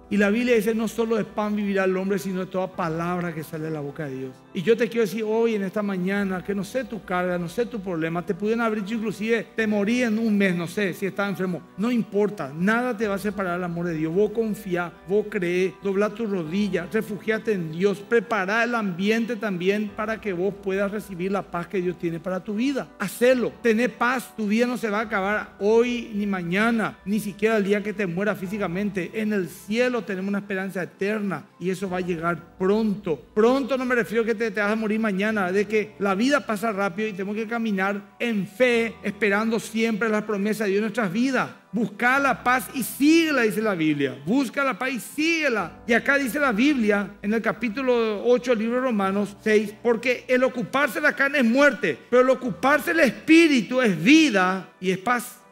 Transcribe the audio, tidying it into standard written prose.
Y la Biblia dice, no solo de pan vivirá el hombre, sino de toda palabra que sale de la boca de Dios. Y yo te quiero decir hoy, en esta mañana, que no sé tu carga, no sé tu problema, te pudieron haber dicho inclusive, te morí en un mes, no sé, si estás enfermo. No importa, nada te va a separar del amor de Dios. Vos confía, vos creés, dobla tu rodilla, refugiate en Dios, prepara el ambiente también para que vos puedas recibir la paz que Dios tiene para tu vida. Hacelo, tené paz, tu vida no se va a acabar hoy ni mañana, ni siquiera el día que te mueras físicamente. En el cielo tenemos una esperanza eterna y eso va a llegar pronto. Pronto no me refiero a que te vas a morir mañana, de que la vida pasa rápido y tenemos que caminar en fe, esperando siempre las promesas de Dios en nuestras vidas. Busca la paz y síguela, dice la Biblia. Busca la paz y síguela. Y acá dice la Biblia, en el capítulo 8 del libro de Romanos 6, porque el ocuparse de la carne es muerte, pero el ocuparse del espíritu es vida y es paz.